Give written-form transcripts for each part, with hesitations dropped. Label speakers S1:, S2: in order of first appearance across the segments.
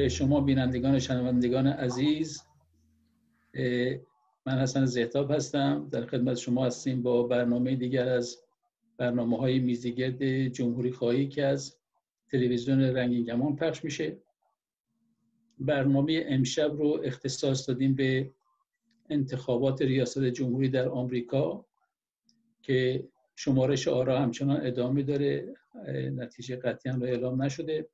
S1: شما بینندگان و شنوندگان عزیز، من حسن زهتاب هستم، در خدمت شما هستیم با برنامه دیگر از برنامه‌های میزگرد جمهوری خواهی که از تلویزیون رنگین کمان پخش میشه. برنامه امشب رو اختصاص دادیم به انتخابات ریاست جمهوری در آمریکا که شمارش آرا همچنان ادامه داره، نتیجه قطعی هم اعلام نشده.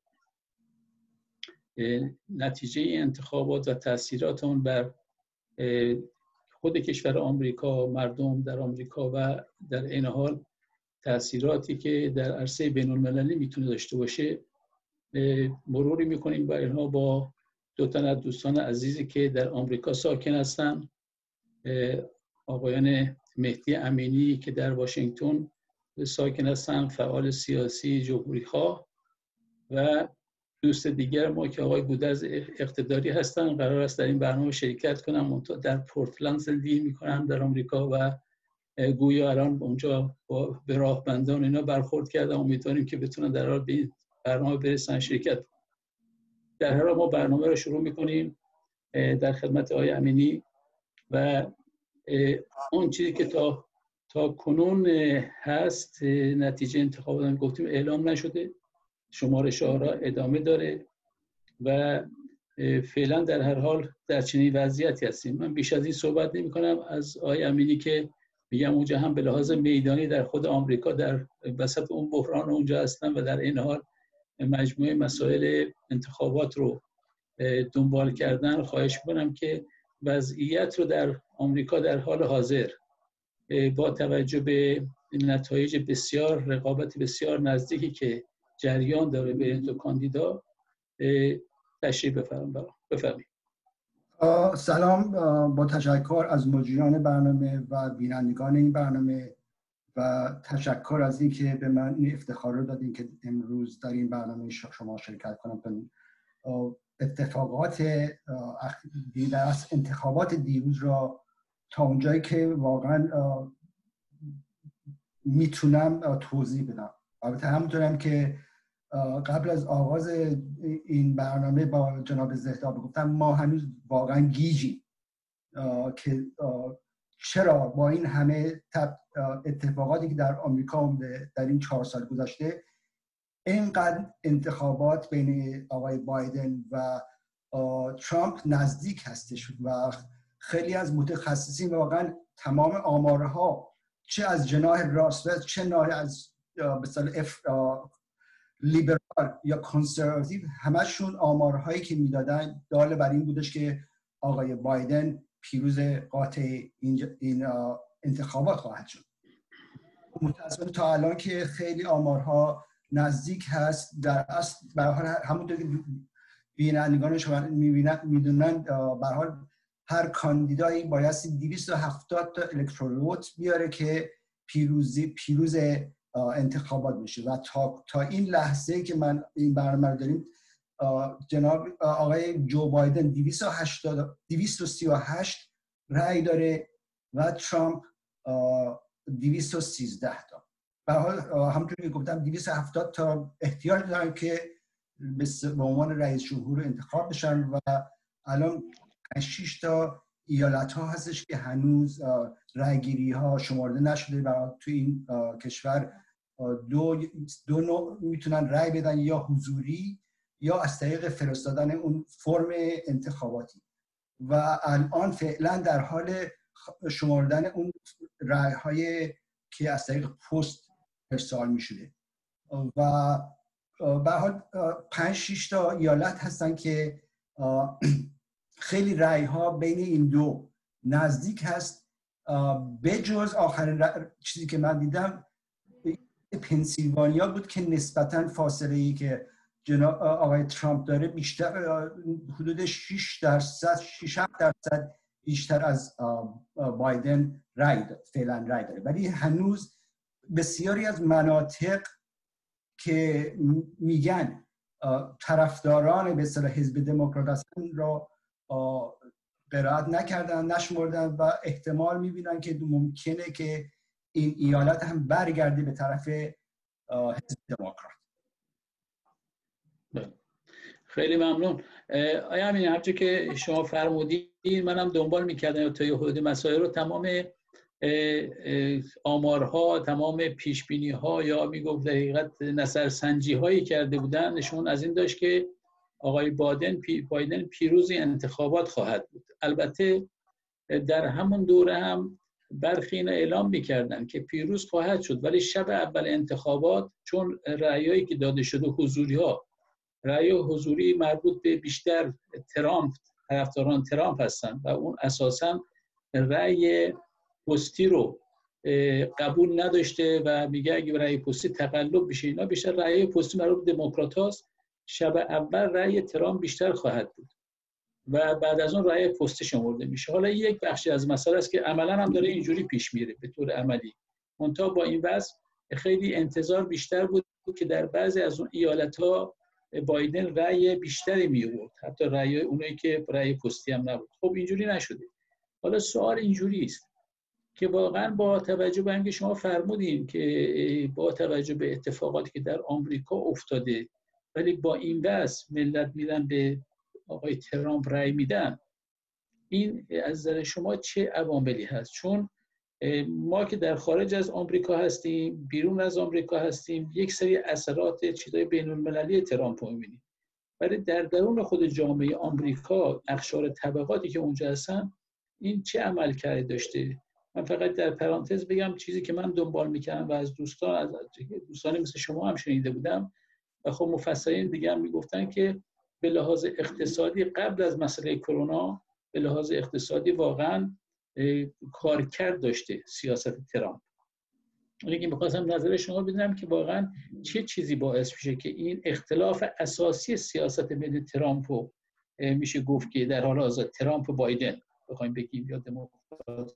S1: نتیجه انتخابات و تاثیرات اون بر خود کشور آمریکا، مردم در آمریکا و در این حال تاثیراتی که در عرصه بین المللی میتونه داشته باشه مروری میکنیم و اینها با دو تا از دوستان عزیزی که در آمریکا ساکن هستن، آقایان مهدی امینی که در واشنگتن ساکن هستن، فعال سیاسی جمهوری خواه، و دوست دیگر ما که آقای گودرز اقتداری هستن. قرار است در این برنامه شرکت کنم. در پورتلند زندگی میکنم در آمریکا و گویا الان اونجا به راهبندان اینا برخورد کردم. امیدواریم که بتونن در حال به این برنامه برسن، شرکت. در هر حال ما برنامه رو شروع میکنیم در خدمت آقای امینی و اون چیزی که تا کنون هست، نتیجه انتخابات گفتیم اعلام نشده، شمارش آرا ادامه داره و فعلا در هر حال در چنین وضعیتی هستیم. من بیش از این صحبت نمی کنم. از آقای امینی که میگم اونجا هم به لحاظ میدانی در خود آمریکا در وسط اون بحران اونجا هستن و در این حال مجموعه مسائل انتخابات رو دنبال کردن، خواهش می‌کنم که وضعیت رو در آمریکا در حال حاضر با توجه به نتایج بسیار، رقابت بسیار نزدیکی که جریان داره بین دو کاندیدا تشریح بفرمایید.
S2: سلام، با تشکر از مجریان برنامه و بینندگان این برنامه و تشکر از این که به من این افتخار رو دادین که امروز در این برنامه شما شرکت کنم. اتفاقات انتخابات دیروز را تا اونجایی که واقعا میتونم توضیح بدم. البته همونطورم که قبل از آغاز این برنامه با جناب زهتاب گفتم، ما هنوز واقعا گیجیم که چرا با این همه اتفاقاتی که در آمریکا در این 4 سال گذشته اینقدر انتخابات بین آقای بایدن و ترامپ نزدیک هستش و خیلی از متخصصین واقعا تمام آمارها، چه از جناح راست و چه ناحیه از مثلا لیبرال یا کنسرواتیو، همشون آمارهایی که میدادن دال بر این بودش که آقای بایدن پیروز قاطع این انتخابات خواهد شد. متأسفانه تا الان که خیلی آمارها نزدیک هست، در اصل به هر حال همونطور که بینندگان شما میدونن، به هر حال هر کاندیدایی بایستی 270 تا الکترال ووت بیاره که پیروز انتخابات میشه و تا این لحظه که من این برنامه رو داریم، جناب آقای جو بایدن 238 رأی داره و ترامپ 213 تا. به هر حال همونطور که گفتم 270 تا احتیاج دارن که به عنوان رئیس جمهور انتخاب بشن و الان 6 تا ایالت ها هستش که هنوز رأیگیری ها شمرده نشده و تو این کشور دو نوع میتونن رأی بدن، یا حضوری یا از طریق فرستادن اون فرم انتخاباتی، و الان فعلا در حال شمردن اون رأی های که از طریق پست ارسال میشده و به حال 5-6 تا ایالت هستن که خیلی رأی ها بین این دو نزدیک هست، بجز آخرین چیزی که من دیدم پنسیلوانیا بود که نسبتاً فاصله ای که جناب آقای ترامپ داره بیشتر، حدود 6% بیشتر از بایدن فعلا رأی داره، ولی هنوز بسیاری از مناطق که میگن طرفداران به اصطلاح حزب دموکرات هستن را قرائت نکردن، نشمردن و احتمال میبینن که ممکنه که این ایالت هم برگرده به طرف حزب دموکرات.
S1: خیلی ممنون. آیا همین همچه که شما فرمودید منم دنبال میکردم تا یه حدود مسائل رو، تمام آمارها، تمام پیشبینی‌ها یا میگفت در حقیقت نظرسنجی هایی کرده بودن نشون از این داشت که آقای بایدن پیروز انتخابات خواهد بود. البته در همون دوره هم برخی اینا اعلام میکردن که پیروز خواهد شد، ولی شب اول انتخابات چون رأیایی که داده شده رأی حضوری مربوط به بیشتر ترامپ، طرفداران ترامپ هستن و اون اساساً رأی پستی رو قبول نداشته و میگه اگه رأی پستی تقلب بشه، اینا بیشتر رأی پستی مربوط به دموکراتاست، شب اول رأی ترامپ بیشتر خواهد بود و بعد از اون رأی پستی شمرده میشه. حالا یک بخشی از مسئله است که عملاً هم داره اینجوری پیش میره به طور عملی، منتها با این وضع خیلی انتظار بیشتر بود که در بعضی از اون ایالت‌ها بایدن رأی بیشتری می آورد، حتی رأی اونایی که رأی پستی هم نبود. خب اینجوری نشده. حالا سوال اینجوری است که واقعا با توجه به اینکه شما فرمودین که با توجه به اتفاقاتی که در آمریکا افتاده ولی با این وضع ملت میرن به آقای ترامپ رأی میدن، این از نظر شما چه عواملی هست؟ چون ما که در خارج از آمریکا هستیم، بیرون از آمریکا هستیم، یک سری اثرات چیزای بین المللی ترامپ رو می‌بینیم، ولی در درون خود جامعه آمریکا اقشار طبقاتی که اونجا هستن این چه عملکردی داشته؟ من فقط در پرانتز بگم چیزی که من دنبال می‌کردم و از دوستان مثل شما هم شنیده بودم و خب مفسرین دیگه هم میگفتن که به لحاظ اقتصادی قبل از مسئله کرونا به لحاظ اقتصادی واقعا کارکرد داشته سیاست ترامپ. اونی که می‌خواستم نظر شما بدونم که واقعا چه چیزی باعث میشه که این اختلاف اساسی سیاست بین ترامپ و میشه گفت که در حال حاضر ترامپ و بایدن بخوایم بگیم یا دموکرات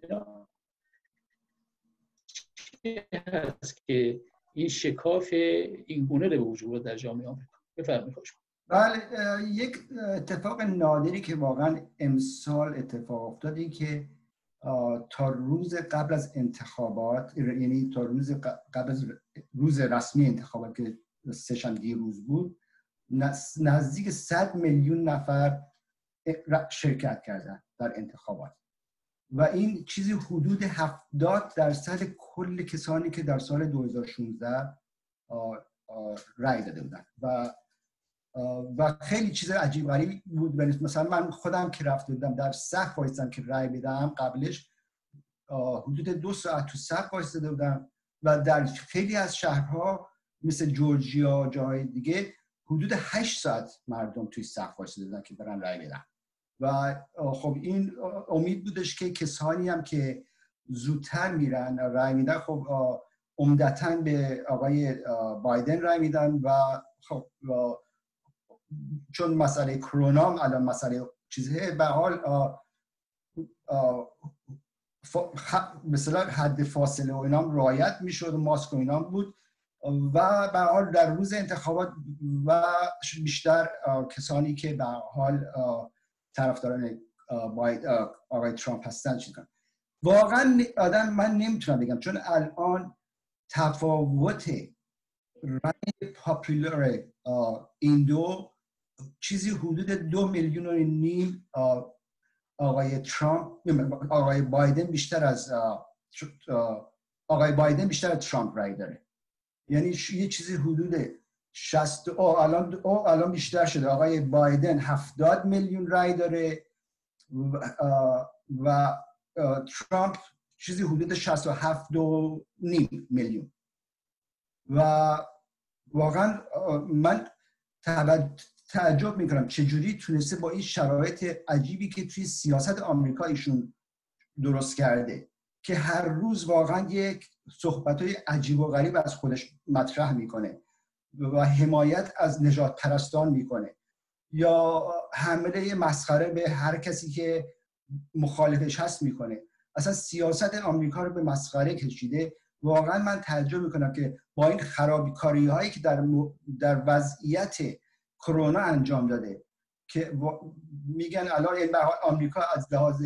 S1: چه هست که این شکاف این گونه رو به وجود در جامعه آمریکا؟ بفرمایید. خوش
S2: بله، یک اتفاق نادری که واقعا امسال اتفاق افتاد این که تا روز قبل از انتخابات، یعنی تا روز قبل از روز رسمی انتخابات که سه‌شنبه روز بود، نزدیک 100 میلیون نفر شرکت کردن در انتخابات و این چیزی حدود 70% کل کسانی که در سال 2016 رای داده بودن و خیلی چیز عجیب غریب بود. مثلا من خودم که رفته بودم در صف وایستم که رای بدم، قبلش حدود 2 ساعت تو صف وایساده بودم و در خیلی از شهرها مثل جورجیا جاهای دیگه حدود 8 ساعت مردم توی صف وایساده بودن که برن رای بدن و خب این امید بودش که کسانی هم که زودتر میرن رای میدن خب عمدتاً به آقای بایدن رای میدن و خب چون مسئله کرونا هم الان مسئله چیزه، به حال مثلا حد فاصله و اینا رعایت میشد و ماسک و اینا بود و به حال در روز انتخابات و بیشتر کسانی که به حال طرفداران آقای ترامپ هستن چیزن. واقعا من نمیتونم بگم چون الان تفاوت رای پاپولار این دو چیزی حدود 2.5 میلیون آقای ترامپ، آقای بایدن بیشتر از ترامپ رای داره، یعنی یه چیزی حدود 60 الان بیشتر شده. آقای بایدن 70 میلیون رای داره و ترامپ چیزی حدود 67.5 میلیون و واقعا من تعجب میکنم چجوری تونسته با این شرایط عجیبی که توی سیاست آمریکا ایشون درست کرده که هر روز واقعا یک صحبت‌های عجیب و غریب از خودش مطرح میکنه و حمایت از نجات پرستان میکنه یا حمله مسخره به هر کسی که مخالفش هست میکنه. اصلا سیاست آمریکا رو به مسخره کشیده. واقعا من تعجب میکنم که با این خرابکاری هایی که در وضعیت کرونا انجام داده که میگن الان آمریکا از لحاظ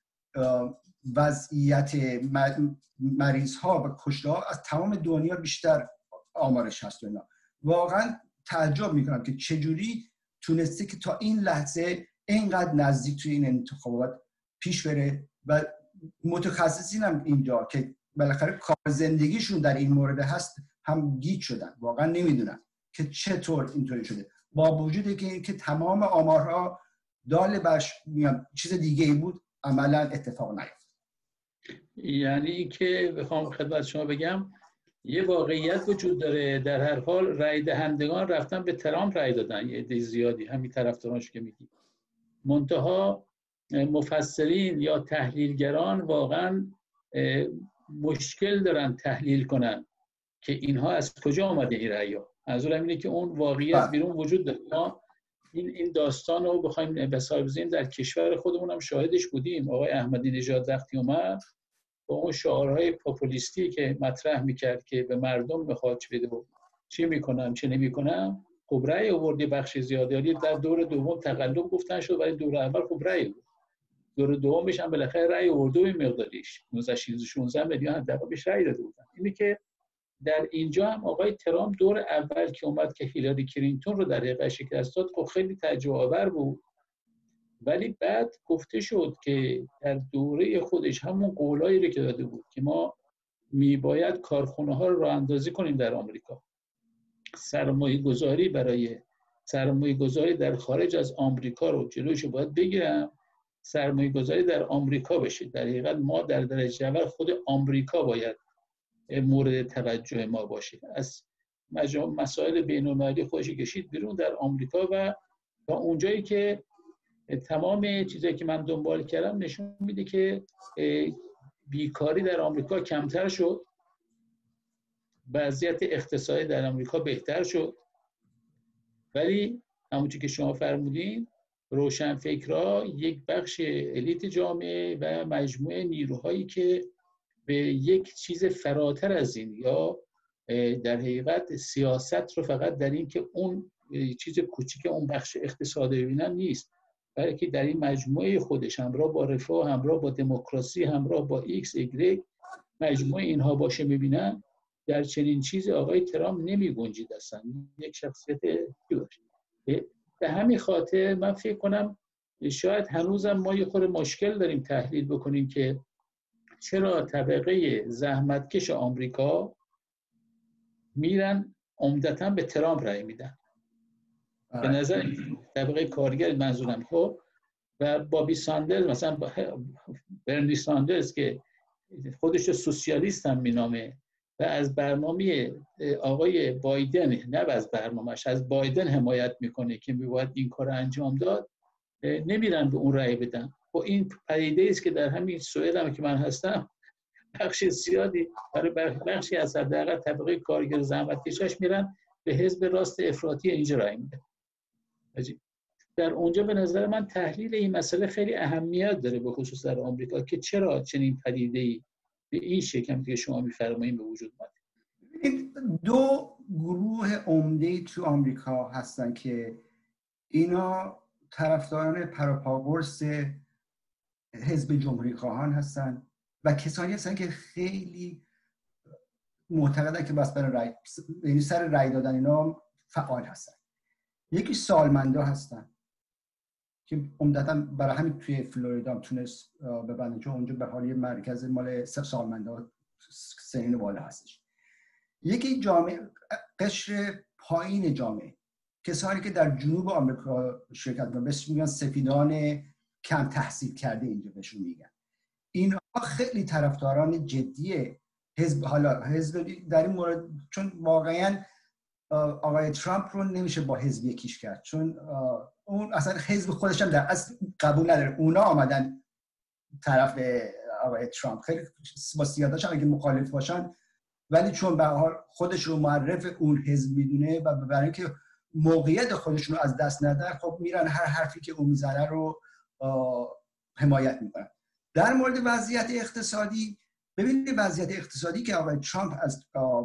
S2: وضعیت مریض ها و کشته ها از تمام دنیا بیشتر آمارش هست. واقعا تعجب میکنم که چجوری تونسته که تا این لحظه اینقدر نزدیک توی این انتخابات پیش بره و متخصصین هم اینجا که بالاخره کار زندگیشون در این مورد هست هم گیج شدن، واقعا نمیدونن که چطور اینطوری شده، با وجودی که تمام آمارها دال بر چیز دیگه ای بود، عملا اتفاق نیفتاد.
S1: یعنی که بخوام خدمت شما بگم یه واقعیت وجود داره، در هر حال رای دهندگان رفتن به ترامپ رای دادن، یه عده زیادی، همین طرفدارانش که میگی، منتها مفسرین یا تحلیلگران واقعا مشکل دارن تحلیل کنن که اینها از کجا آمده این رأی‌ها. منظورم اینه که اون واقعیت بیرون وجود داره. ما این داستان رو بخوایم بسار بزنیم در کشور خودمون هم شاهدش بودیم. آقای احمدی نژاد وقتی اومد با اون شعارهای پاپولیستی که مطرح میکرد که به مردم میخواد چه بده، چی میکنم چه نمیکنم، خب رأی آورد بخش زیادی. در دور دوم تقلب گفتن شد، ولی دور اول خب رأی بود. دور دومش هم بالاخره رأی آورد و مقداریش 16 میلیون حداقل بهش رأی داده بودن. اینه که در اینجا هم آقای ترامپ دور اول که اومد که هیلاری کلینتون رو در حقیقت شکست داد، خب خیلی تعجب آور بود، ولی بعد گفته شد که در دوره خودش همون قولایی رو که داده بود که ما میباید کارخونه ها رو راه اندازی کنیم در آمریکا، سرمایه گذاری برای سرمایه گذاری در خارج از آمریکا رو جلوش باید بگیرم، سرمایه گذاری در آمریکا بشه. در حقیقت ما در درجه اول خود آمریکا باید مورد توجه ما باشه. از مسائل بین‌المللی خودش کشید بیرون در آمریکا و تا اونجایی که تمام چیزایی که من دنبال کردم نشون میده که بیکاری در آمریکا کمتر شد، وضعیت اقتصادی در آمریکا بهتر شد، ولی همونجوری که شما فرمودین روشنفکرها یک بخش الیت جامعه و مجموعه نیروهایی که به یک چیز فراتر از این یا در حقیقت سیاست رو فقط در این که اون چیز کوچیک اون بخش اقتصادی ببینن نیست، بلکه در این مجموعه خودش همراه با رفاه، همراه با دموکراسی، همراه با ایکس ایگرگ مجموعه اینها باشه میبینن، در چنین چیزی آقای ترامپ نمی گنجید اصلا. یک شخصیت داشت. به همین خاطر من فکر کنم شاید هنوزم ما یه خورده مشکل داریم تحلیل بکنیم که چرا طبقه زحمتکش آمریکا میرن عمدتاً به ترامپ رای میدن. به نظر طبقه کارگر منظورم، خب، و بابی ساندرز، مثلا برنی ساندرز که خودش سوسیالیست هم مینامه و از برنامه آقای بایدن، نه از برنامه‌اش، از بایدن حمایت میکنه که میباید این کار انجام داد، نمیرن به اون رأی بدن. و این پدیده است که در همین سوئد هم که من هستم بخش زیادی برای بخشی از حداقل طبقه کارگر زحمتکشاش میرن به حزب راست افراطی اینجا رأی میدن. در اونجا به نظر من تحلیل این مسئله خیلی اهمیت داره، به خصوص در آمریکا، که چرا چنین پدیده‌ای به این شکل که شما می‌فرمایید به وجود اومد.
S2: این دو گروه عمده تو آمریکا هستن که اینا طرفداران پروپاگورس حزب جمهوری خواهان هستن و کسانی هستن که خیلی معتقدن که بس برای رای، یعنی سر رای دادن اینا فعال هستن. یکی سالمندا هستن که عمدتاً برای همین توی فلوریدا هم تونست ببنده، چون اونجا به حال مرکز مال سالمندا سنین بالا هستش. یکی جامعه قشر پایین جامعه، کسانی که در جنوب آمریکا شرکت می‌کنن، بهش میگن سفیدان کم تحصیل کرده، اینجا بهشون میگن. اینها خیلی طرفداران جدی حزب، حالا حزب در این مورد، چون واقعاً آقای ترامپ رو نمیشه با حزب یکیش کرد، چون اون اصلا حزب خودش هم در اصل قبول نداره. اونا آمدن طرف آقای ترامپ، خیلی با سیادتش هم اگه مخالف باشن، ولی چون به هر حال خودش رو معرف اون حزب میدونه و برای اینکه موقعیت خودشون رو از دست ندن، خب میرن هر حرفی که اون میزنه رو حمایت میکنن. در مورد وضعیت اقتصادی، ببینید وضعیت اقتصادی که آقای ترامپ از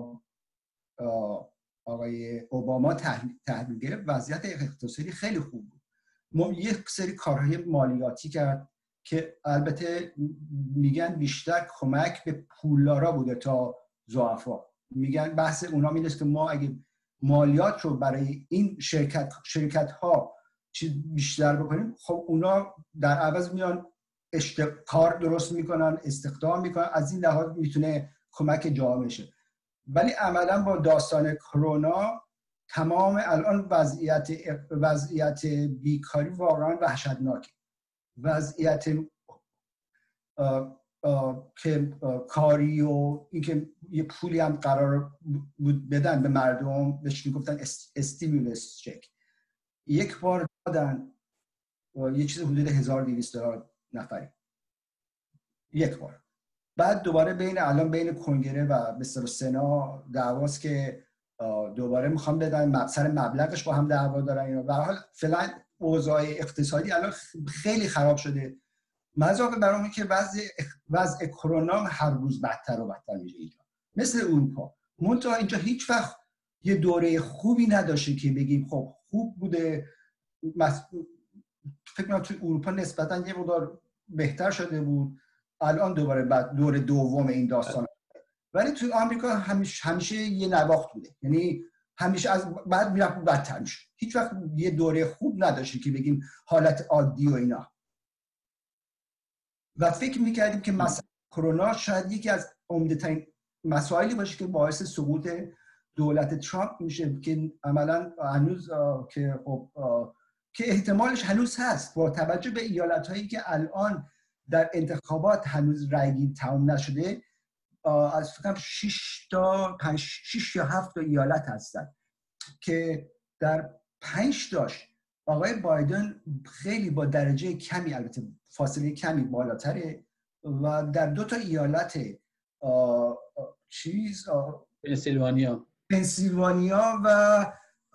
S2: آقای اوباما تحویل گرفت، وضعیت اقتصادی خیلی خوب بود. یک سری کارهای مالیاتی کرد که البته میگن بیشتر کمک به پولدارا بوده تا ضعفا. میگن بحث اونا میدونست که ما اگه مالیات رو برای این شرکت ها چیز بیشتر بکنیم، خب اونا در عوض میان کار درست میکنن، استخدام میکنن، از این لحاظ میتونه کمک جامعه شه. ولی عملا با داستان کرونا تمام الان وضعیت بیکاری واقعا وحشتناکه. وضعیت که کاری و اینکه یه پولی هم قرار بود بدن به مردم، بهش میگفتن استیمولس چک، یک بار دادن یه چیز حدود $1200 نفری یک بار. بعد دوباره الان بین کنگره و به سنا دعواست که دوباره میخوام بدن، سر مبلغش با هم دعوا دارن اینا. به هر حال فعلا اوضاع اقتصادی الان خیلی خراب شده، مضافه بر اون که وضع کرونا هر روز بدتر و بدتر میشه اینجا، مثل اروپا. منتها اینجا هیچ وقت یه دوره خوبی نداشته که بگیم خب خوب بوده. فکر کنم توی اروپا نسبتا یه مقدار بهتر شده بود، الان دوباره بعد دور دوم این داستان. ولی توی آمریکا همیشه یه نواخت بوده، یعنی همیشه از بعد میرفت بدتر میشه. هیچ وقت یه دوره خوب نداشته که بگیم حالت عادی و اینا. و فکر میکردیم که مثلا کرونا شاید یکی از عمده‌ترین مسائلی باشه که باعث سقوط دولت ترامپ میشه، که عملا هنوز که احتمالش هنوز هست با توجه به ایالت‌هایی که الان در انتخابات هنوز رأیگیری تمام نشده. از فکرم 6 یا 7 ایالت هستن که در 5 تاش آقای بایدن خیلی با درجه کمی، البته فاصله کمی بالاتره، و در 2 تا ایالت پنسیلوانیا و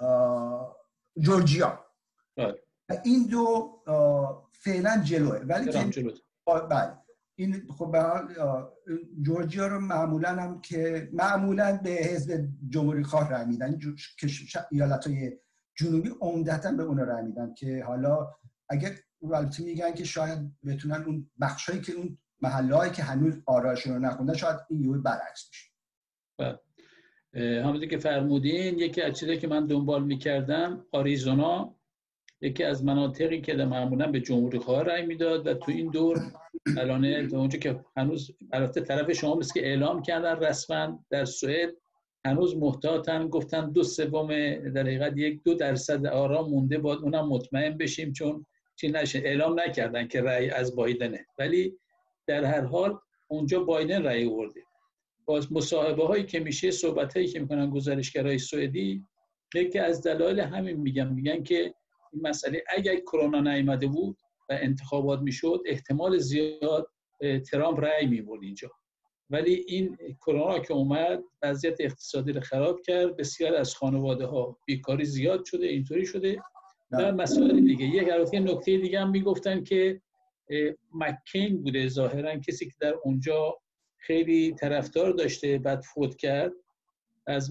S2: جورجیا، این دو فعلا جلوه. ولی که بله این خب به حال جورجیا رو معمولا به حزب جمهوری خواه رای میدن، که ایالت‌های جنوبی عمدتاً به اون رای میدن، که حالا اگر البته میگن که شاید بتونن اون بخشایی که اون محله‌هایی که هنوز آرایشون رو نخوندن شاید این یهو برعکس بشه.
S1: همونطور که فرمودین، یکی از چیزایی که من دنبال میکردم، آریزونا یکی از مناطقی که معمولا به جمهوری خواه رای میداد و تو این دور الان اونجا که هنوز البته طرف شما مثل که اعلام کردن رسما در سوئد هنوز محتاطن، گفتن 2/3 در حقیقت 1-2% آرا مونده، باید اونم مطمئن بشیم چون چی نشه. اعلام نکردن که رأی از بایدنه، ولی در هر حال اونجا بایدن رأی آورده. باز مصاحبه هایی که میشه، صحبت هایی که میکنن گزارشگرای سوئدی، یکی از دلایل همین میگن که این مسئله اگر کرونا نیامده بود و انتخابات میشد، احتمال زیاد ترامپ رأی میبرد اینجا. ولی این کرونا که اومد وضعیت اقتصادی رو خراب کرد، بسیار از خانواده ها بیکاری زیاد شده، اینطوری شده و مسائل دیگه. یه نکته دیگه هم میگفتن که مکین بوده ظاهرا کسی که در اونجا خیلی طرفدار داشته، بعد فوت کرد، از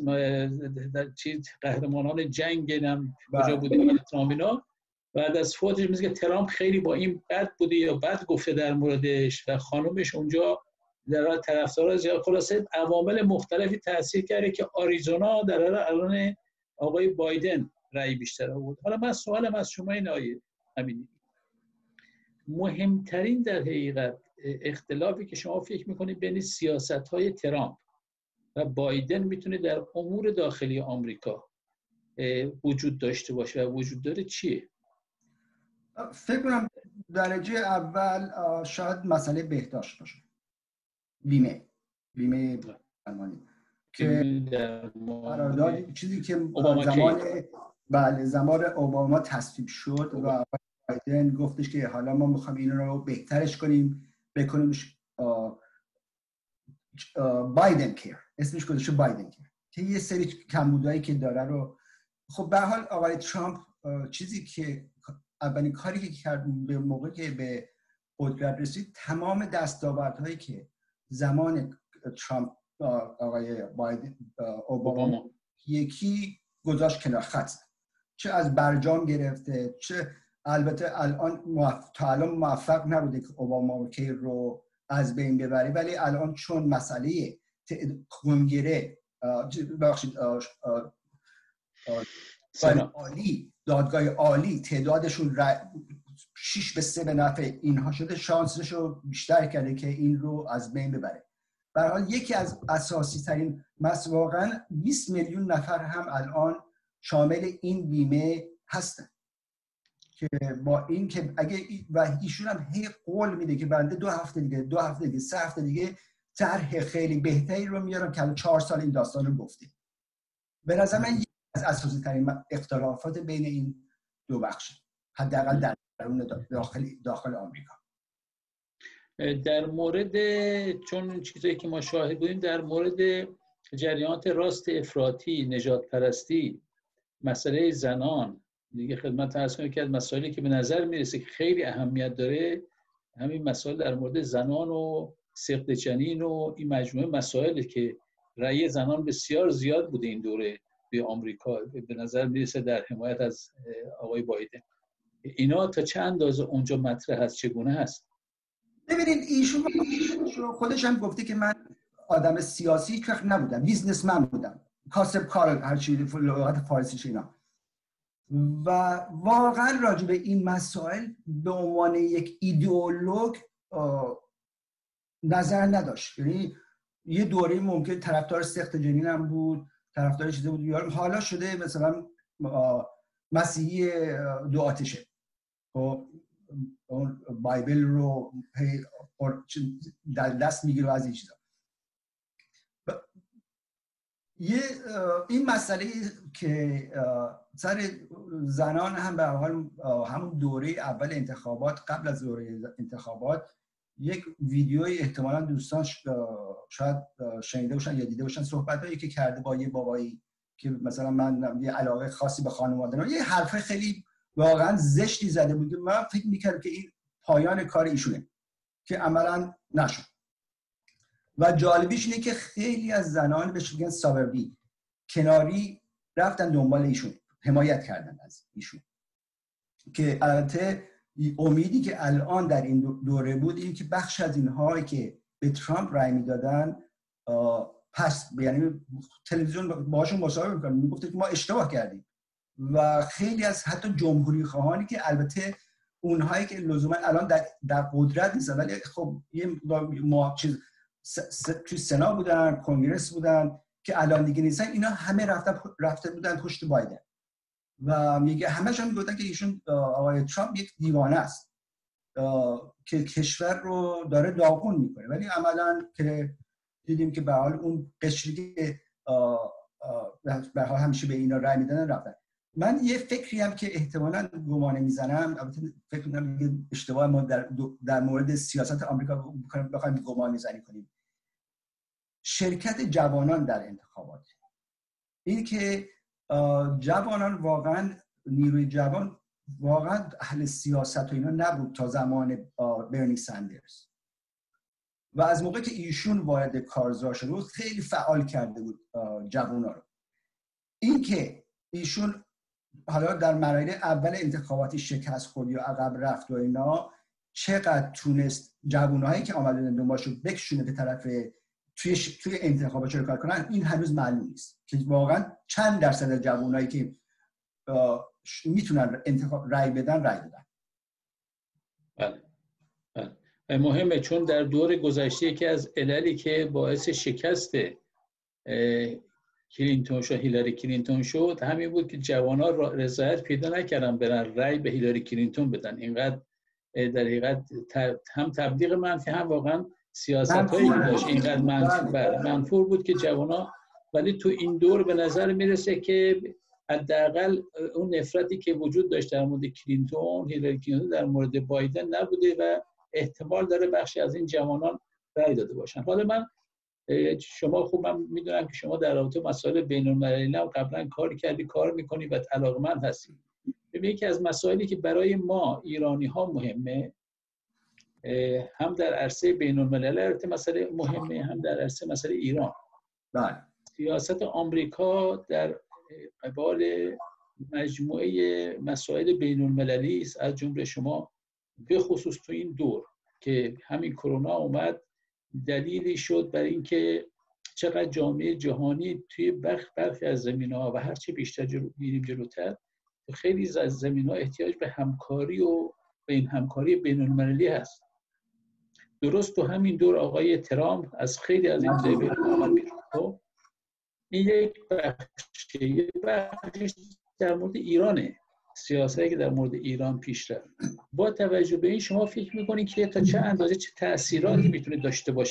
S1: قهرمانان جنگ هم کجا بوده ترامینا. بعد از فوتش میگه ترامپ خیلی با این بد بوده یا بد گفته در موردش و خانومش اونجا در طرفدار زیاد. خلاصه عوامل مختلفی تاثیر کرده که آریزونا در الان آقای بایدن رأی بیشتر آورد. حالا من سوالم از شما این آیه همین، مهمترین در حقیقت اختلافی که شما فکر میکنید بین سیاست‌های ترامپ و بایدن میتونه در امور داخلی آمریکا وجود داشته باشه و وجود داره چیه؟
S2: فکر کنم درجه اول شاید مسئله بهداشت باشه، بیمه درمانی، که قرارداد چیزی که زمان اوباما تصویب شد و بایدن گفتش که حالا ما میخوایم این رو بهترش کنیم، بکنیمش بایدن کیر، اسمش گذاشته بایدن کیر، که یه سری کمبودایی که داره رو. خب به هر حال آقای ترامپ چیزی که اولین کاری که کرد به موقعی که به قدرت رسید، تمام دستاوردهایی که زمان ترامپ آقای بایدن اوباما یکی گذاشت کنار خط، چه از برجام گرفته، چه البته تا الان موفق نبوده که اوباما کیر رو از بین ببری، ولی الان چون مسئله کنگره عالی دادگاه عالی تعدادشون 6-3 به نفع اینها شده، شانسش رو بیشتر کرده که این رو از بین ببره. به هر حال یکی از اساسی ترین واقعا 20 میلیون نفر هم الان شامل این بیمه هستن که با این که اگه و ایشون هم هی قول میده که بنده 2 هفته دیگه 3 هفته دیگه طرح خیلی بهتری رو میارم که 4 سال این داستان رو گفته. به نظر من یکی از اساسی ترین اختلافات بین این دو بخش، حداقل در درون داخل آمریکا.
S1: در مورد چون چیزایی که ما شاهد بودیم در مورد جریانات راست افراطی، نژاد پرستی، مسئله زنان، دیگه خدمت عرض کنم که از مسائلی که به نظر میرسه که خیلی اهمیت داره همین مسائل در مورد زنان و سقط جنین و این مجموعه مسائلی که رأی زنان بسیار زیاد بوده این دوره به آمریکا به نظر میرسه در حمایت از آقای بایدن. اینا تا چند اندازه اونجا مطرح هست، چگونه هست؟
S2: ببینید ایشون خودش هم گفته که من آدم سیاسی هیچ وقت نبودم، بیزنسمن بودم، کاسب کار، هر چیزی لغت فارسیش اینا. و واقعا راجع به این مسائل به عنوان یک ایدئولوگ نظر نداشت. یعنی یه دوره ممکن طرفدار سقط جنین هم بود، طرفدار چیزی بود، حالا شده مثلا مسیحی دو آتشه، خب اون بایبل رو در دست میگیره و از این چیزا. این مسئله که سر زنان هم به حال همون دوره اول انتخابات، قبل از دوره انتخابات یک ویدیوی احتمالاً دوستان شاید شنیده باشن یا دیده باشن، صحبتایی که کرده با یه بابایی که مثلا من یه علاقه خاصی به خانواده دارم، یه حرف خیلی واقعا زشتی زده بود. من فکر می‌کردم که این پایان کار ایشونه که عملاً نشد. و جالبیش اینه که خیلی از زنان بهش میگن سابربی، کناری، رفتن دنبال ایشون، حمایت کردن از ایشون. که البته امیدی که الان در این دوره بود این که بخش از اینهایی که به ترامپ رای میدادن پس یعنی تلویزیون باهاشون مصاحبه می‌کردن، میگفتن که ما اشتباه کردیم. و خیلی از حتی جمهوری خواهانی که البته اونهایی که لزوما الان در قدرت نیستن ولی خب یه چیز توی سنا بودن، کنگرس بودن که الان دیگه نیستن، اینا همه رفته بودن پشت بایدن و میگه همه‌شون میگفتن که ایشون آقای ترامپ یک دیوانه است که کشور رو داره داغون میکنه. ولی عملاً که دیدیم که به حال اون قشری که به حال همیشه به اینا رای میدن رفتن. من یه فکری هم که احتمالاً گمانه میزنم، البته فکر می‌کنم اشتباه ما در مورد سیاست آمریکا بخوایم گمانه زنی کنیم، شرکت جوانان در انتخابات، این که جوانان واقعا نیروی جوان واقعا اهل سیاست و اینا نبود تا زمان برنی سندرز و از موقع که ایشون وارد کارزار شده بود خیلی فعال کرده بود جوانا رو. این که ایشون حالا در مراحل اول انتخاباتی شکست خورد یا عقب رفت و اینا، چقدر تونست جوانایی که آمدن دنبالشو بکشونه به طرف توی انتخابات شرکت کنن، این هنوز معلوم نیست که واقعا چند درصد از جوانایی که میتونن رای بدن.
S1: بله. مهمه چون در دور گذشته یکی از عللی که باعث شکست کلینتون شد، هیلاری کلینتون شد، همین بود که جوانان رضایت پیدا نکردن برن رای به هیلاری کلینتون بدن. اینقدر در حقیقت هم تبلیغ منفی هم واقعا سیاست‌هایی که داشت اینقدر منفور بود که جوانان، ولی تو این دور به نظر میرسه که حداقل اون نفرتی که وجود داشت در مورد کلینتون، هیلاری کلینتون، در مورد بایدن نبوده و احتمال داره بخشی از این جوانان رای داده باشن. حالا من شما خوب من میدونم که شما در رابطه مسائل بین‌المللی هم قبلا کار میکنی و علاقه‌مند هستی. یکی از مسائلی که برای ما ایرانی ها مهمه، هم در عرصه بین‌المللی البته مسئله مهمه، هم در عرصه مسئله ایران.
S2: بله.
S1: سیاست آمریکا در قبال مجموعه مسائل بین‌المللی است، از جمله شما به خصوص تو این دور که همین کرونا اومد دلیلی شد برای اینکه چقدر جامعه جهانی توی برخی از زمینه‌ها و هرچی بیشتر میریم جلوتر خیلی از زمین‌ها احتیاج به همکاری و به این همکاری بین‌المللی هست. درست تو همین دور آقای ترامپ از خیلی از این جای آمد بیرون. این یک بخشش در مورد ایرانه، سیاستی که در مورد ایران پیش رفت. با توجه به این شما فکر می‌کنید که تا چه اندازه چه تأثیراتی میتونه داشته باشه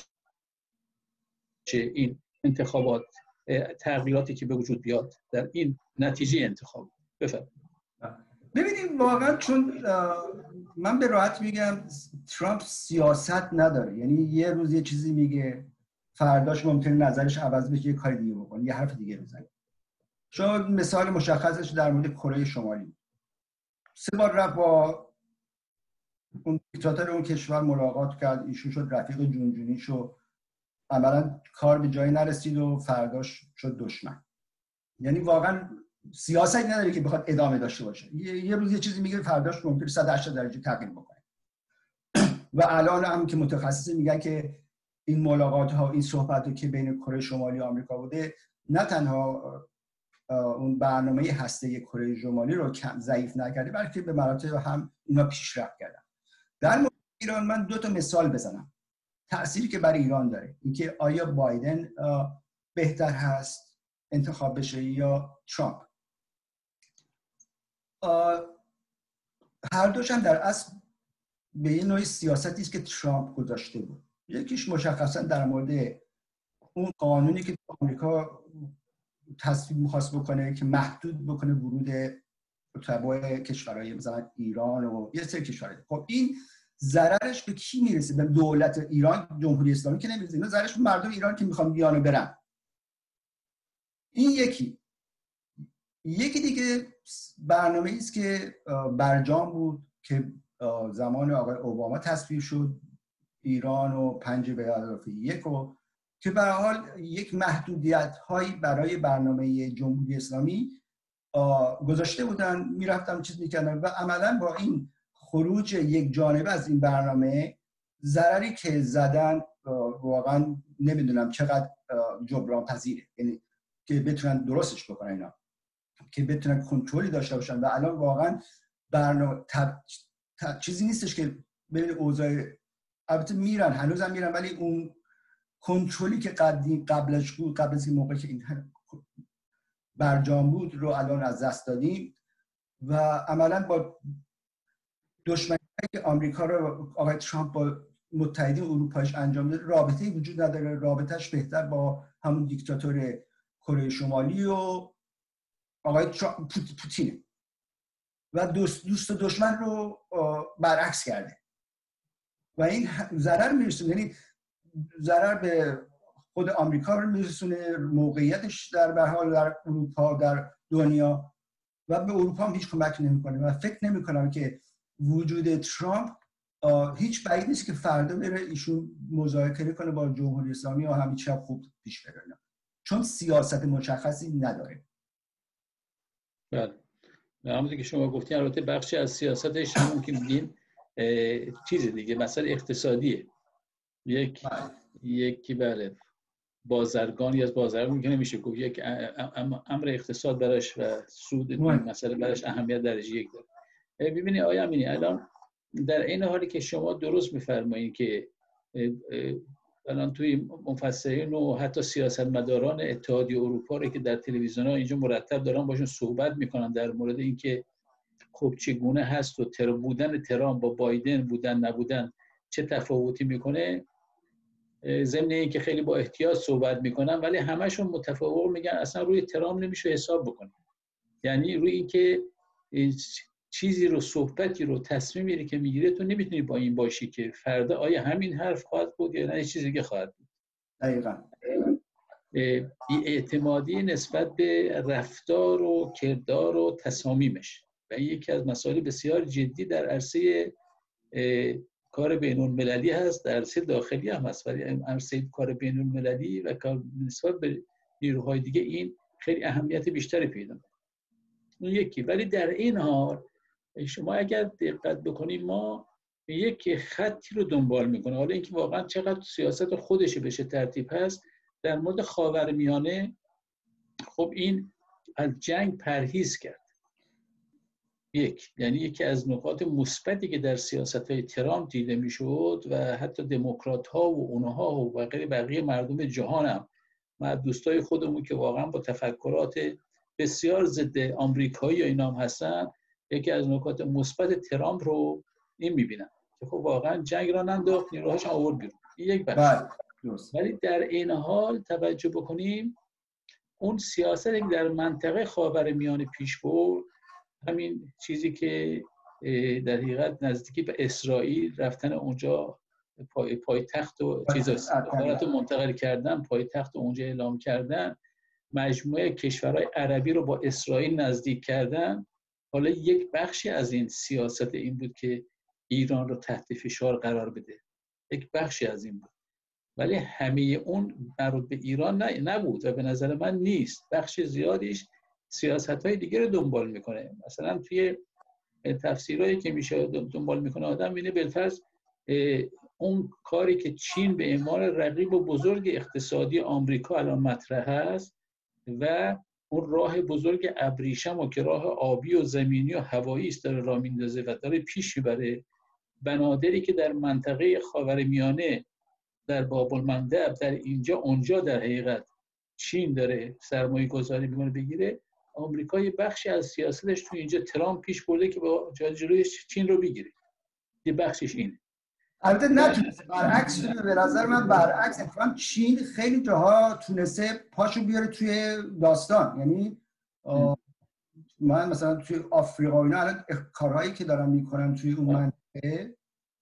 S1: این انتخابات، تغییراتی که به وجود بیاد در این نتیجه انتخاب؟ بفرمایید.
S2: ببینید واقعا چون من به راحت میگم ترامپ سیاست نداره، یعنی یه روز یه چیزی میگه، فرداش ممکنه نظرش عوض بشه، یه کار دیگه بکنه، یه حرف دیگه بزنه. شما مثال مشخصش در مورد کره شمالی، 3 بار رفت با اون دیکتاتور اون کشور ملاقات کرد، ایشون شد رفیق جونجونیش و عملا کار به جایی نرسید و فرداش شد دشمن. یعنی واقعا سیاست نداره که بخواد ادامه داشته باشه. یه روز یه چیزی میگه، فرداش ممکنه 180 درجه تغییر بکنه. و الان هم که متخصصین میگن که این ملاقات ها، این صحبت ها که بین کره شمالی و آمریکا بوده، نه تنها اون برنامه هسته کره شمالی رو ضعیف نکرده، بلکه به مراتب هم اینا پیشرفت کردن. در مورد ایران من 2 تا مثال بزنم تأثیری که برای ایران داره، اینکه آیا بایدن بهتر هست انتخاب بشه یا ترامپ. هر دوش هم در اصل به این نوع سیاستی است که ترامپ گذاشته بود. یکیش مشخصا در مورد اون قانونی که آمریکا تصویب می‌خواست بکنه که محدود بکنه ورود تبع کشورهای مثلا ایران و یه سری کشورهای. خب این ضررش به کی میرسه؟ به دولت ایران، جمهوری اسلامی که نمیرسه، اینا ضررش به مردم ایران که میخوان بیان و برن. این یکی دیگه برنامه‌ای است که برجام بود که زمان آقای اوباما تصویب شد، ایران و 5+1 و که به هر حال یک محدودیت‌هایی برای برنامه جمهوری اسلامی گذاشته بودن، میرفتم چیز میکردن و عملاً با این خروج یک جانبه از این برنامه ضرری که زدن واقعا نمیدونم چقدر جبران پذیره، یعنی که بتونن درستش بکنن اینا، که بتونن کنترلی داشته باشن. و الان واقعا برنامه چیزی نیستش که ببین اوضاع، البته میرن هنوزم میرن، ولی اون کنترلی که قبلش بود، قبل از این موقع که این برجام بود رو الان از دست دادیم و عملا با دشمنی که آمریکا رو آقای ترامپ با متحدین اروپاییش انجام داده رابطه‌ای وجود نداره. رابطه‌اش بهتر با همون دیکتاتور کره شمالی و آقای پوتینه و دوست و دشمن رو برعکس کرده و این ضرر میرسونه، یعنی ضرر به خود آمریکا رو میرسونه، موقعیتش در حال در اروپا، در دنیا، و به اروپا هم هیچ کمک نمیکنه. و فکر نمیکنم که وجود ترامپ هیچ بعید نیست که فردا بره ایشون مذاکره کنه با جمهوری اسلامی و همین چیز خوب پیش بره، چون سیاست مشخصی نداره.
S1: بله، همونطور که شما گفتین البته بخشی از سیاستش همون که میگین چیز دیگه، مسئله اقتصادیه. یکی بله بازرگانی از بازرگان که نمیشه گفت، یک امر اقتصاد براش و سود این مسئله براش اهمیت درجه 1 داره. ببینید آقای امینی، الان در این حالی که شما درست میفرمایید که الان توی مفسرین و حتی سیاستمداران اتحادیه اروپا رو که در تلویزیون‌ها اینجا مرتب دارن باشون صحبت میکنن در مورد اینکه خب چگونه هست و بودن ترامپ با بایدن بودن نبودن چه تفاوتی میکنه، ضمن اینکه خیلی با احتیاط صحبت میکنن ولی همشون متفاوت میگن اصلا روی ترامپ نمیشه حساب بکنه. یعنی روی اینکه چیزی رو، صحبتی رو، تصمیمی رو که میگیره تو نمیتونی با این باشی که فردا آیا همین حرف خواهد بود یا نه چیز دیگه خواهد بود.
S2: دقیقاً
S1: بی‌اعتمادی نسبت به رفتار و کردار و تصامیمش و این یکی از مسائل بسیار جدی در عرصه کار بین‌المللی هست، در عرصه داخلی هم هست، ولی عرصه کار بین‌المللی و کار نسبت به نیروهای دیگه این خیلی اهمیت بیشتری پیدا می‌کنه. اون یکی. ولی در این حال شما اگر دقت بکنید ما یک خطی رو دنبال میکنه، حالا اینکه واقعا چقدر سیاست خودش بشه ترتیب هست. در مورد خاورمیانه خب این از جنگ پرهیز کرد یعنی یکی از نکات مثبتی که در سیاست‌های ترامپ دیده میشد و حتی دموکرات‌ها و اونها و بقیه مردم جهان هم و دوستای خودمون که واقعا با تفکرات بسیار ضد آمریکایی یا اینا هم هستن، یکی از نکات مثبت ترامپ رو این می‌بینن که خب واقعا جنگ را ننداخت، نیروهاش آورد بیرون. این یک بخش. ولی در این حال توجه بکنیم اون سیاستی که در منطقه خاورمیانه پیش برد، همین چیزی که در حقیقت نزدیکی به اسرائیل رفتن اونجا پایتخت و چیزا منتقل کردن، پایتخت اونجا اعلام کردن، مجموعه کشورهای عربی رو با اسرائیل نزدیک کردن. حالا یک بخشی از این سیاست این بود که ایران رو تحت فشار قرار بده، یک بخشی از این بود، ولی همه اون مربوط به ایران نبود و به نظر من نیست. بخش زیادیش سیاست‌های دیگه رو دنبال میکنه. مثلا توی تفسیرهایی که میشه دنبال میکنه آدم اینه بالفرض اون کاری که چین به عنوان رقیب و بزرگ اقتصادی آمریکا الان مطرح است و اون راه بزرگ ابریشم و که راه آبی و زمینی و هوایی است داره راه میندازه و داره پیش میبره، بنادری که در منطقه خاورمیانه در باب المندب در اینجا اونجا در حقیقت چین داره سرمایه گذاری میکنه بگیره، آمریکا یه بخشی از سیاستش تو اینجا ترامپ پیش برده که با جلوی چین رو بگیره. یه بخشش اینه.
S2: البته نتونسته، برعکس به نظر من برعکس اتفاقا چین خیلی جاها تونسته پاشو بیاره توی داستان. یعنی من مثلا توی آفریقا اینا الان کارهایی که دارن میکنن توی اون منطقه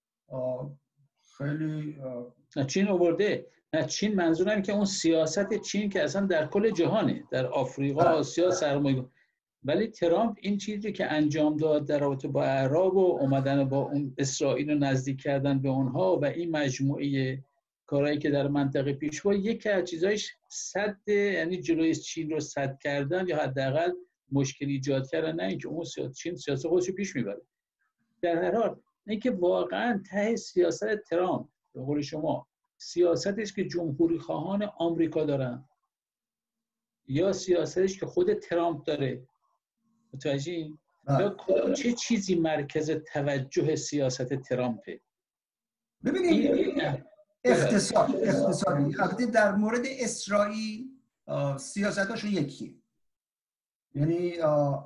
S2: خیلی
S1: چین آورده. نه چین منظورم که اون سیاست چین که اصلا در کل جهانه، در آفریقا، آسیا سرمایه، ولی ترامپ این چیزی که انجام داد در رابطه با اعراب و اومدن با اون اسرائیل رو نزدیک کردن به اونها و این مجموعه کارهایی که در منطقه پیش بود، یکی از چیزایش سد، یعنی جلوی چین رو سد کردن یا حداقل مشکل ایجاد کردن، نه اینکه اون چین سیاست خودش رو پیش میبره. در هر حال اینکه واقعا ته سیاست ترامپ به قول شما سیاستش که جمهوری خواهان آمریکا دارن یا سیاستش که خود ترامپ داره، متوجه یا چه چیزی مرکز توجه سیاست ترامپه؟
S2: ببینید اقتصادی. البته در مورد اسرائیل سیاستاشون یکیه، یعنی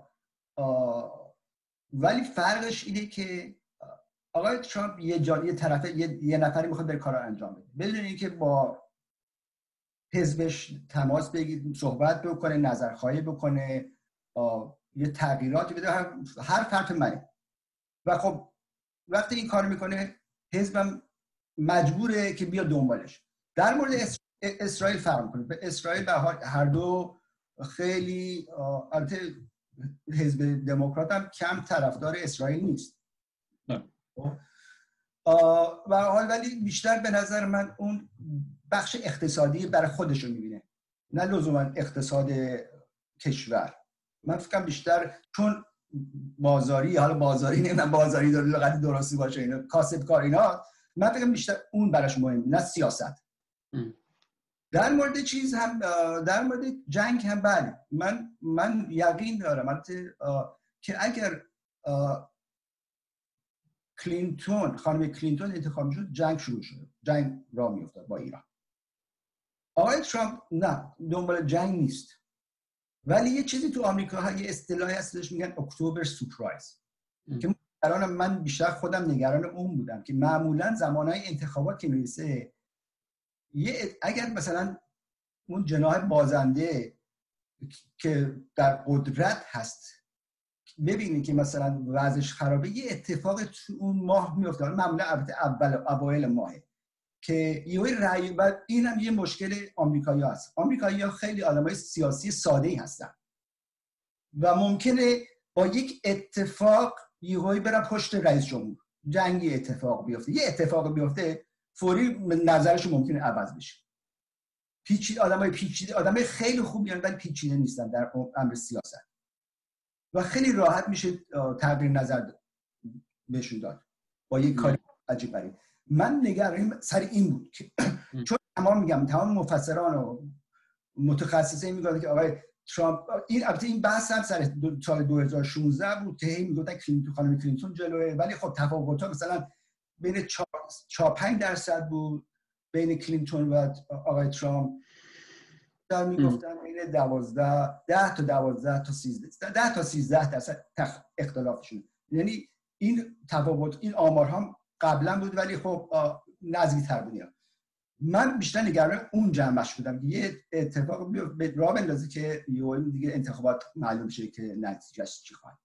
S2: ولی فرقش اینه که آقای ترامپ یه نفری میخواد بره کارا انجام بده بدون اینکه با حزبش تماس بگیره، صحبت بکنه، نظرخواهی بکنه، یه تغییراتی بده، هر فرد منه. و خب وقتی این کار میکنه حزبم مجبوره که بیا دنبالش. در مورد اسرائیل فرق میکنه. به اسرائیل به هر دو خیلی، البته حزب دموکرات هم کم طرفدار اسرائیل نیست و حال، ولی بیشتر به نظر من اون بخش اقتصادی برای خودشون میبینه، نه لزوما اقتصاد کشور. من فکرم بیشتر چون بازاری، حالا بازاری نمیدونم بازاری داره لغت درستی باشه، اینا کاسب کار اینا، من فکرم بیشتر اون براش مهمه نه سیاست. در مورد چیز هم، در مورد جنگ هم بله، من یقین دارم که اگر خانم کلینتون انتخاب شد جنگ شروع شد، جنگ راه میافتاد با ایران. آقای ترامپ نه، دنبال جنگ نیست، ولی یه چیزی تو آمریکا یه اصطلاحی هستش میگن اکتبر سورپرایز که من بیشتر خودم نگران اون بودم که معمولا زمانهای انتخابات که میرسه اگر مثلا اون جناح بازنده که در قدرت هست ببینید که مثلا وضعش خرابه، یه اتفاق تو اون ماه میفته، معمولا اوایل ماهه که یه رأی، و این هم یه مشکل آمریکایی‌ها هست. آمریکایی‌ها خیلی آدمای سیاسی ساده‌ای هستن و ممکنه با یک اتفاق یهویی برن پشت رئیس جمهور، جنگی اتفاق بیفته، یه اتفاق بیفته فوری نظرشون ممکنه عوض بشه. آدمای پیچیده، آدمای خیلی خوبی ولی پیچیده نیستن در امر سیاست و خیلی راحت میشه تغییر نظر بهشون داد با یک کاری عجیب غریب. من نگرانم سر این بود که چون تمام مفسران و متخصصین میگن که آقای ترامپ این بحث هم سر سال 2016 بود که هی میگفتن کلینتون، خانم کلینتون جلوه، ولی خب تفاوت‌ها مثلا بین 4-5% بود بین کلینتون و آقای ترامپ. در میگفتن بین 10 تا 13% اختلافشون. یعنی این تفاوت، این آمارها قبلا بود ولی خب نزدیک‌تر بود. من بیشتر نگران اون جنبش بودم که یه اتفاق به راه بندازه که یهو دیگه انتخابات معلوم شه که نتیجهش چی خواهد.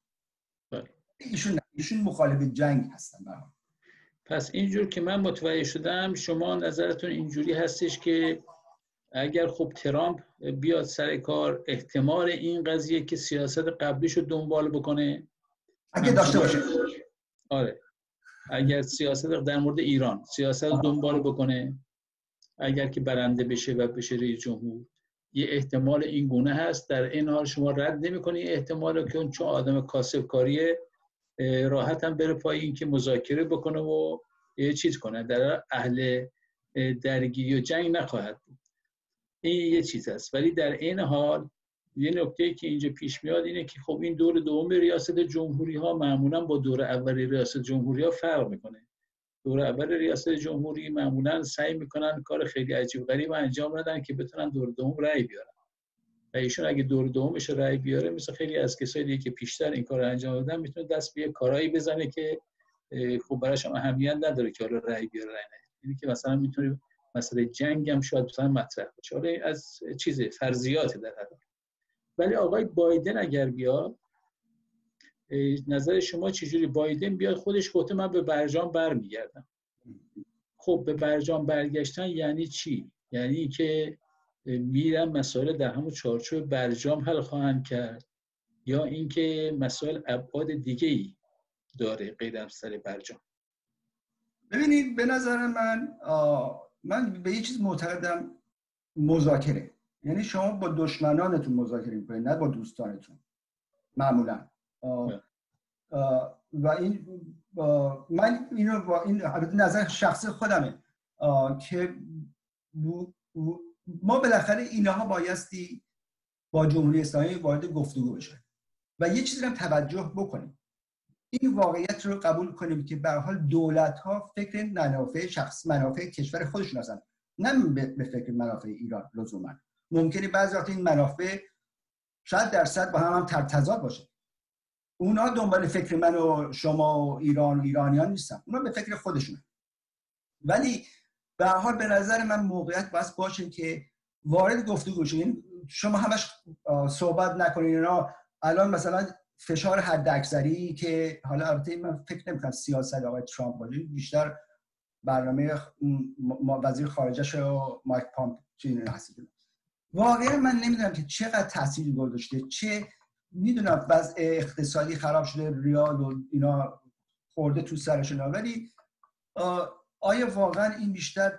S2: ایشون مخالف جنگ هستن برام.
S1: پس اینجور که من متوجه شدم شما نظرتون اینجوری هستش که اگر خب ترامپ بیاد سر کار، احتمال این قضیه که سیاست قبلیشو دنبال بکنه
S2: اگه داشته باشه،
S1: آره، اگر سیاست در مورد ایران سیاست دنبال بکنه، اگر که برنده بشه و بشه رئیس جمهور، یه احتمال این گونه هست. در این حال شما رد نمی‌کنی احتمال که اون چون آدم کاسبکاریه راحت هم بره پای این که مذاکره بکنه و یه چیز کنه، در اهل درگیری و جنگ نخواهد بود. این یه چیز است. ولی در این حال یه نکته‌ای که اینجا پیش میاد اینه که خب این دور دوم ریاست جمهوری ها معمولا با دور اول ریاست جمهوری ها فرق میکنه. دور اول ریاست جمهوری معمولا سعی میکنن کار خیلی عجیب غریب انجام بدن که بتونن دور دوم رأی بیارن. و ایشون اگه دور دومش رأی بیاره، مثل خیلی از کسایی دیگه که پیشتر این کارو انجام دادن، میتونه دست به کارایی بزنه که خب براش هم اهمیت نداره که حالا رأی بیاره رأی نه. یعنی که مثلا میتونه مسئله جنگ هم شاید مثلا مطرح بشه. حالا از چیز فرضیات در حال. ولی آقای بایدن اگر بیاد، نظر شما چجوری؟ بایدن بیاد خودش گفته من به برجام برمیگردم. خب به برجام برگشتن یعنی چی؟ یعنی که میرن مسائل در همون چارچوب برجام حل خواهند کرد، یا اینکه مسائل ابعاد دیگه‌ای داره غیر از سر برجام؟
S2: ببینید به نظر من به یه چیز معتقدم، مذاکره. یعنی شما با دشمنانتون مذاکره می‌کنید، نه با دوستانتون معمولا. و این من اینو با این نظر شخصی خودمه که ما بالاخره اینها بایستی با جمهوری اسلامی وارد گفتگو بشه و یه چیزی رو توجه بکنیم. این واقعیت رو قبول کنیم که به هر حال دولت‌ها فکر منافع کشور خودشون هستن، نه به فکر منافع ایران لزوما. ممکنه بعضی وقت این منافع 100% با هم تضاد باشه. اونا دنبال فکر من و شما و ایران و ایرانیان نیستن، اونا به فکر خودشونه. ولی به هر حال به نظر من موقعیت باشه که وارد گفتگو شین. شما همش صحبت نکنین. اینا الان مثلا فشار حداکثری که حالا البته من فکر نمی‌کنم سیاست آقای ترامپ باشه، بیشتر برنامه وزیر خارجه و مایک پامپیو هست. واقعا من نمیدونم که چقدر تاثیر گذاشته، چه میدونم وضع اقتصادی خراب شده، ریال و اینا خورده تو سرشون، ولی آیا واقعا این بیشتر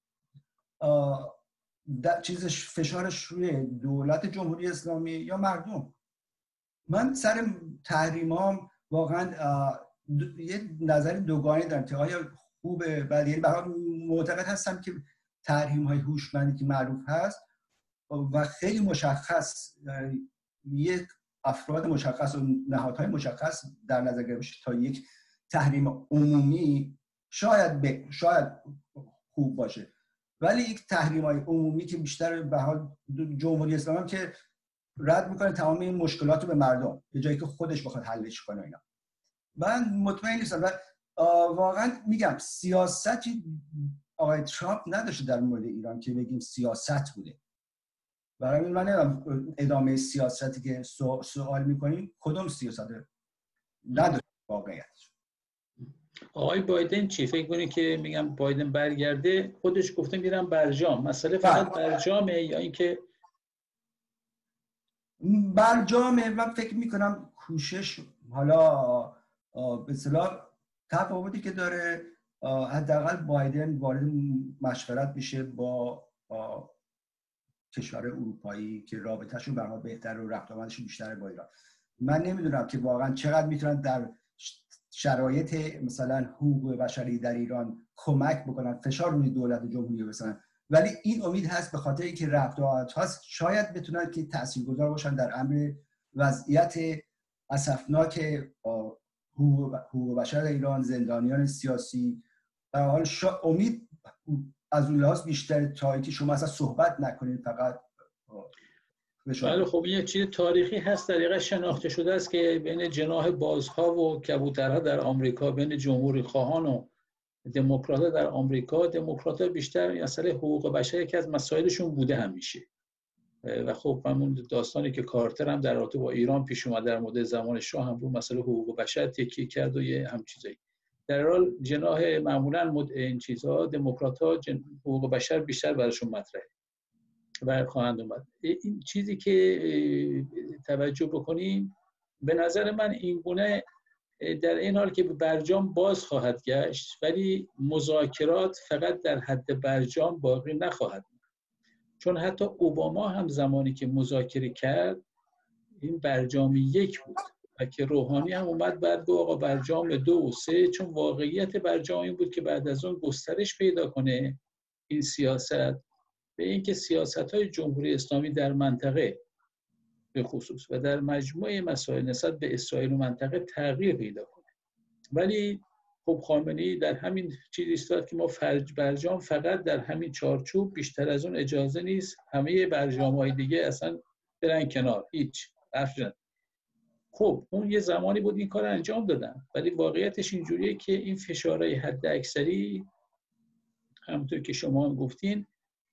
S2: چیزش فشارش روی دولت جمهوری اسلامی یا مردم؟ من سر تحریمام واقعا یه نظر دوگانه دارم که آیا خوبه، بعد یعنی برای معتقد هستم که تحریم های هوشمندی که معروف هست و خیلی مشخص، یک افراد مشخص و نهادهای مشخص در نظر گرفته بشه تا یک تحریم عمومی شاید خوب باشه. ولی یک تحریم‌های عمومی که بیشتر به حال جمهوری اسلامی هم که رد میکنه تمام این مشکلات رو به مردم به جایی که خودش بخواد حلش کنه اینا. من مطمئن نیستم و واقعا میگم سیاستی آقای ترامپ نداشته در مورد ایران که بگیم سیاست بوده. برای من نمیدونم ادامه سیاستی که سوال میکنیم کدوم سیاست نداشته واقعیت.
S1: آقای بایدن چی فکر کنید که میگم بایدن برگرده خودش گفته میرم برجام، مسئله فقط برجامه یا اینکه
S2: برجامه؟ من فکر میکنم کوشش حالا به اصطلاح تفاوتی که داره حداقل بایدن وارد مشورت میشه با کشور اروپایی که رابطه‌شون به حال بهتر و رفت آمدشون بیشتره با ایران. من نمیدونم که واقعا چقدر میتونن در شرایط مثلا حقوق بشری در ایران کمک بکنن، فشار روی دولت جمهوری بزنن، ولی این امید هست به خاطر اینکه رفت و آمد هست، شاید بتونن که تاثیرگذار باشن در امر وضعیت اسفناک حقوق بشر در ایران، زندانیان سیاسی. در حال امید از اون لحاظ بیشتر تا اینکه شما اصلا صحبت نکنید فقط.
S1: بله خب یه چیز تاریخی هست دقیقا شناخته شده است که بین جناح بازها و کبوترها در آمریکا، بین جمهوری خواهان و دموکرات‌ها در آمریکا، دموکرات‌ها بیشتر مسئله حقوق بشر یکی از مسائلشون بوده همیشه. و خب همون داستانی که کارتر هم در رابطه با ایران پیش اومد در مورد زمان شاه هم رو مسئله حقوق بشر تکیه کرد و یه هم چیزایی. در حال جناح معمولاً این چیزها دموکرات‌ها حقوق بشر بیشتر براشون مطرحه و خواهند اومد. این چیزی که توجه بکنیم به نظر من این گونه در این حال که برجام باز خواهد گشت ولی مذاکرات فقط در حد برجام باقی نخواهد. چون حتی اوباما هم زمانی که مذاکره کرد این برجام 1 بود و که روحانی هم اومد بعد به آقا برجام 2 و 3، چون واقعیت برجام این بود که بعد از اون گسترش پیدا کنه این سیاست به اینکه سیاست‌های جمهوری اسلامی در منطقه به خصوص و در مجموعه مسائل نسبت به اسرائیل و منطقه تغییر پیدا کنه. ولی خب خامنه‌ای در همین چیز ایستاد که ما برجام فقط در همین چارچوب، بیشتر از اون اجازه نیست، همه برجام‌های دیگه اصلا برن کنار، هیچ حرف نزن. خب اون یه زمانی بود این کار انجام دادن، ولی واقعیتش اینجوریه که این فشارهای حد اکثری همونطور که شما هم گفتین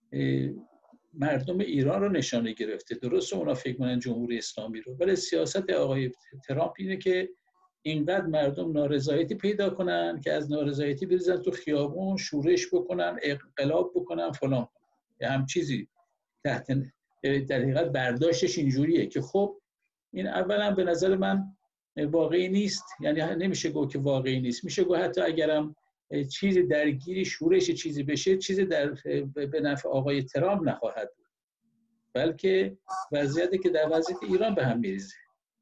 S1: مردم ایران رو نشانه گرفته. درسته اونا فکر کنن جمهوری اسلامی رو، ولی سیاست آقای ترامپ اینه که اینقدر مردم نارضایتی پیدا کنن که از نارضایتی بریزن تو خیابون، شورش بکنن، انقلاب بکنن، فلان کنن. هم چیزی تحت در حقیقت برداشتش اینجوریه که خب این اولا به نظر من واقعی نیست. یعنی نمیشه گفت که واقعی نیست، میشه گفت حتی اگرم چیزی درگیری شورش چیزی بشه، چیزی به نفع آقای ترامپ نخواهد بود، بلکه وضعیتی که در وضعیت ایران به هم میریزه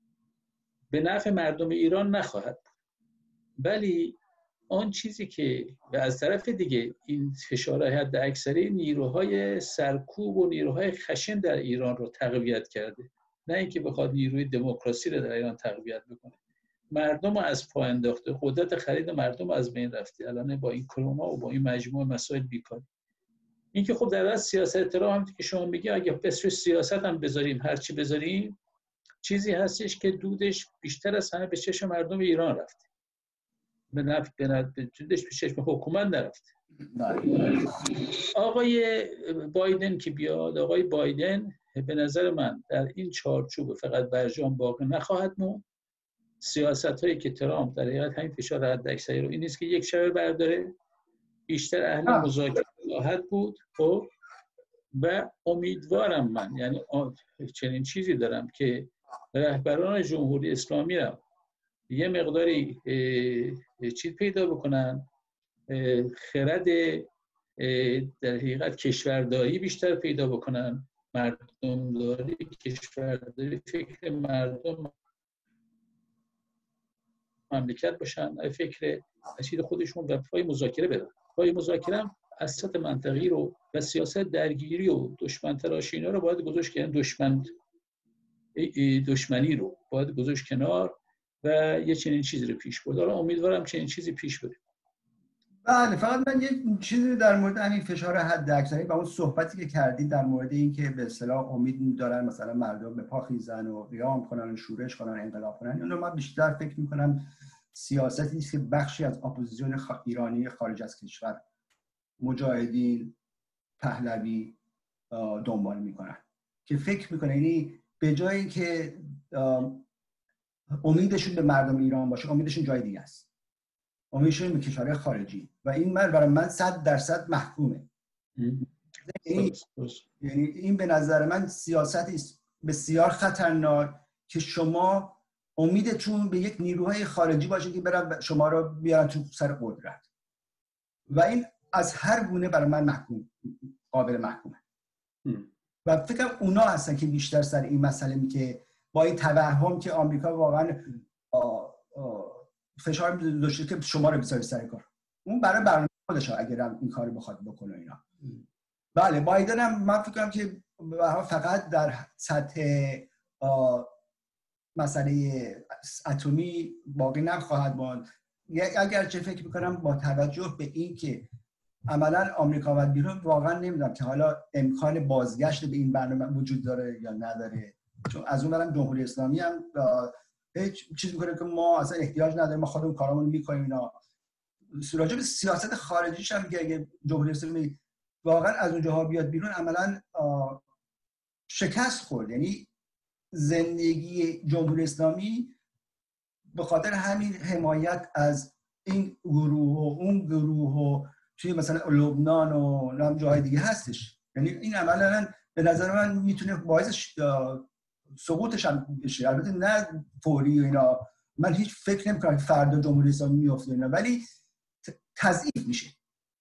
S1: به نفع مردم ایران نخواهد. ولی آن چیزی که و از طرف دیگه این فشارهای حد اکثری نیروهای سرکوب و نیروهای خشن در ایران رو تقویت کرده، نه اینکه بخواد نیروی دموکراسی رو در ایران تقویت بکنه. مردم رو از پا انداخته، قدرت خرید مردم از بین رفته الان با این کرونا و با این مجموعه مسائل بیکاری. این که خب در اصل سیاست ترامپ هم که شما میگی اگه بسش سیاست هم بذاریم، هر چی بذاریم، چیزی هستش که دودش بیشتر از همه به چشم مردم ایران رفته، به نفع دودش به چشم حکومت نرفته. آقای بایدن که بیاد، آقای بایدن به نظر من در این چارچوب فقط برجام باقی نخواهد موند. سیاست‌هایی که ترامپ در حقیقت همین فشار حداکثری رو این نیست که یک شبه برداره، بیشتر اهل مذاکره خواهد بود. خب و امیدوارم من، یعنی چنین چیزی دارم که رهبران جمهوری اسلامی را یه مقداری چیز پیدا بکنن، خرد در حقیقت کشورداری بیشتر پیدا بکنن، مردمداری، کشورداری، فکر مردم مملکت باشن، فکر اسید خودشون و پای مذاکره برن. پای مذاکره هم اساسات منطقی رو و سیاست درگیری و دشمن تراشی اینا رو باید گذاشت کنار، دشمنی رو باید گذاشت کنار و یه چنین چیزی رو پیش برد. امیدوارم چنین چیزی پیش بره.
S2: بله، فقط من یه چیزی در مورد همین فشار حد اکثری و اون صحبتی که کردید در مورد این که به اصطلاح امید دارن مثلا مردم به پا خیزن و قیام کنن و شورش کنن، انقلاب کنن، اینو من بیشتر فکر می‌کنم سیاستی است که بخشی از اپوزیسیون ایرانی خارج از کشور، مجاهدین، پهلوی دنبال میکنن که فکر میکنن یعنی به جای اینکه امیدشون به مردم ایران باشه، امیدشون جای دیگه است، امیدشون به کشورهای خارجی و این برای من 100% محکومه. یعنی این به نظر من سیاستی است بسیار خطرناک که شما امیدتون به یک نیروهای خارجی باشه که برن شما رو بیارن تو سر قدرت و این از هر گونه برای من قابل محکومه. و فکر کنم اونا هستن که بیشتر سر این مسئله که با این توهم که آمریکا واقعا فشار داشته که شما رو بذاره سر کار، اون برای برنامه خودشه اگر این کارو بخواد بکنه اینا. بله بایدن هم من فکر کنم که فقط در سطح مسئله اتمی باقی نخواهد ماند. اگرچه فکر میکنم با توجه به این که عملا آمریکا و بیرون واقعا نمیدونم که حالا امکان بازگشت به این برنامه وجود داره یا نداره، چون از اون برم جمهوری اسلامی هم هیچ چیز میکنه که ما اصلا احتیاج نداریم، ما خودمون کارامون میکنیم. اینا راجع به سیاست خارجیش هم که اگه جمهوری اسلامی واقعا از اونجاها بیاد بیرون عملا شکست خورد. یعنی زندگی جمهوری اسلامی به خاطر همین حمایت از این گروه و اون گروه و توی مثلا لبنان و جاهای دیگه هستش. یعنی این عملا به نظر من میتونه باعث سقوطش هم بشه، البته نه فوری و اینا. من هیچ فکر نمی‌کنم فردا جمهوری اسلامی میفته اینا، ولی تضعیف میشه.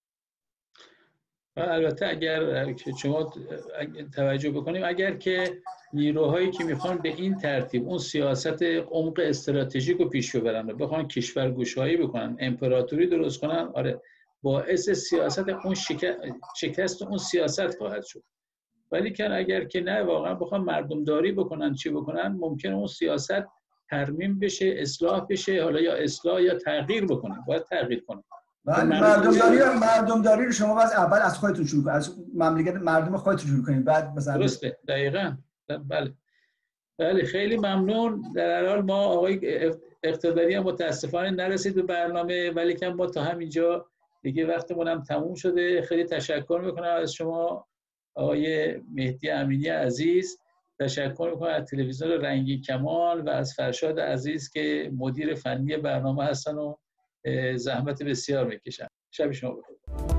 S1: البته اگر شما توجه بکنیم، اگر که نیروهایی که میخوان به این ترتیب اون سیاست عمق استراتژیک رو پیش ببرن و بخوان کشورگشایی بکنن، امپراتوری درست کنن، آره باعث سیاست اون شکست اون سیاست خواهد شد. ولی که اگر که نه واقعا بخوان مردم داری بکنن چی بکنن، ممکنه اون سیاست ترمیم بشه، اصلاح بشه، حالا یا اصلاح یا تغییر بکنه، باید تغییر کنه.
S2: مردم داری رو شما باید اول از خودتون شروع کنید، از مملکت مردم خودتون شروع کنید، بعد مثلا
S1: درسته. دقیقاً. بله خیلی ممنون. در هر حال ما آقای اقتداری هم متاسفانه نرسید به برنامه، ولی که ما تا همینجا دیگه وقتمون هم تموم شده. خیلی تشکر میکنم از شما آقای مهدی امینی عزیز، تشکر میکنم از تلویزیون رنگی کمان و از فرشاد عزیز که مدیر فنی برنامه هستن و زحمت بسیار میکشن. شب شما بخیر.